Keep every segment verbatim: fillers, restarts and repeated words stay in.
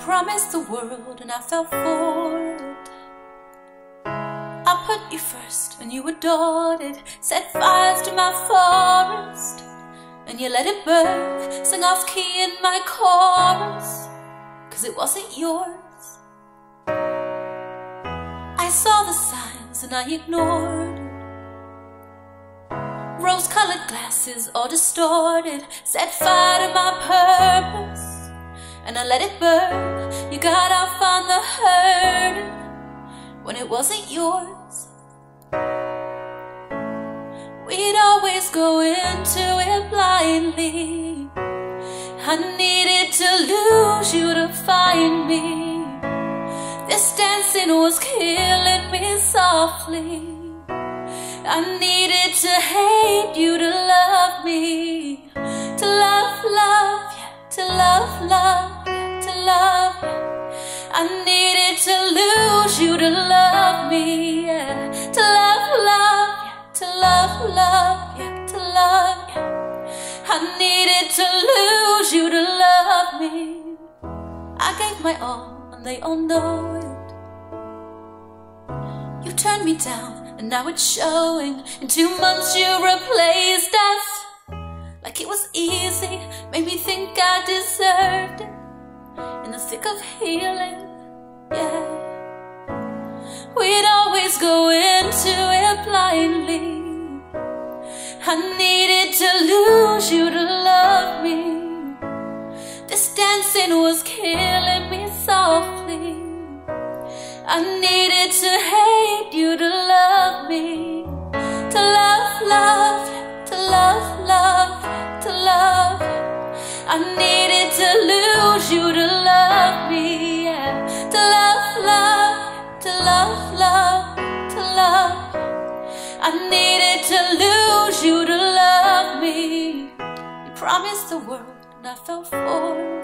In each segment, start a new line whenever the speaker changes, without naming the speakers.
promised the world and I fell for it. I put you first and you adored it. Set fires to my forest and you let it burn. Sing off key in my chorus, 'cause it wasn't yours. I saw the signs and I ignored it. Rose-colored glasses all distorted. Set fire to my purpose and I let it burn. You got off on the hurting when it wasn't yours. We'd always go into it blindly. I needed to lose you to find me. This dancing was killing me softly. I needed to hate you to love me. To love, love, yeah, to love, love, yeah, to love, yeah. I needed to lose you to love me, yeah. To love, love, yeah, to love, love, yeah, to love, yeah. I needed to lose you to love me. I gave my all and they all know it. You turned me down and now it's showing. In two months you replaced us like it was easy. Made me think I deserved it. In the thick of healing, yeah. We'd always go into it blindly. I needed to lose you to love me. This dancing was killing me softly. I needed to hate you to love me. To love, love, to love, love, to love. I needed to lose you to love me, yeah. To love, love, to love, love, to love. I needed to lose you to love me. You promised the world and I fell for it.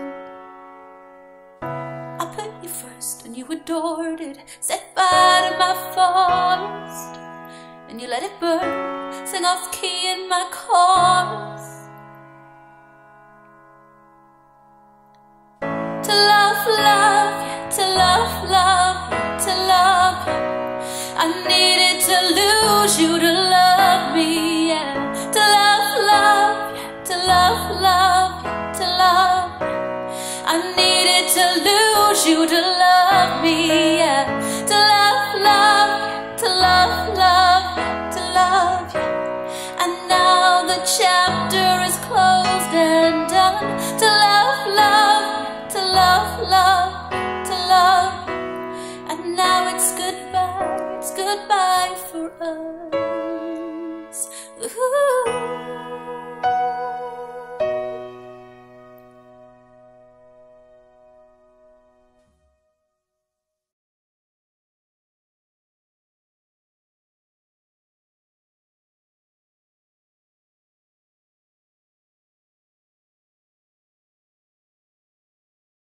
I put you first and you adored it. Set fire to my forest and you let it burn. Sing off key in my chorus. To love, love, yeah, to love, love, yeah, to love, yeah. I needed to lose you to love me, yeah. To love, love, yeah, to love, love, yeah, to love, yeah. I needed to lose you to love me, yeah.